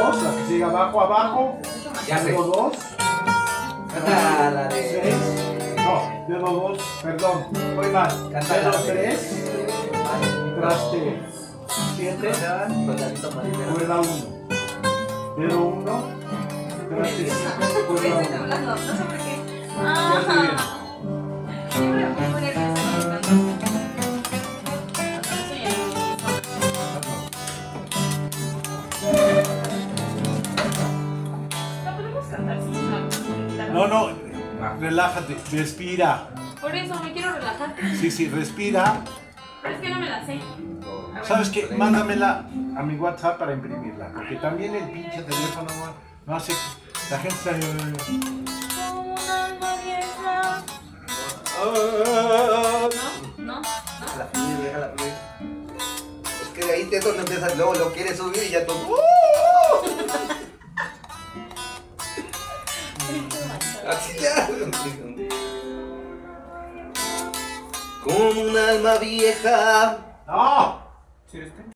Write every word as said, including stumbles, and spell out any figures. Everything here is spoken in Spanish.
dos, la que sigue abajo, abajo. Ya sé. Dedo dos. Ah, la de... seis. No, dedo dos, perdón. Voy mal. Cántala, Dedo la de- tres. Traste siete. Soldadito marinero. Cuerda uno. Dedo uno. Traste cinco. Cuerda Estoy uno. temblando, no sé por qué. Ya estoy bien. Ah. Siempre me pongo nerviosa cantando. Eso ya no. No podemos cantar sin una. No, no. Relájate. Respira. Por eso me quiero relajar. Sí, sí, respira. Pero es que no me la sé. A ver. ¿Sabes qué? Mándamela a mi WhatsApp para imprimirla. Porque también el pinche teléfono no, no hace. La gente está. Como un alma vieja. No, no, no. Déjala fluir, déjala fluir. Es que de ahí te cuando empiezas, luego lo quieres subir y ya todo. Así ya. Como un alma vieja. ¡No! ¿Sí eres tú?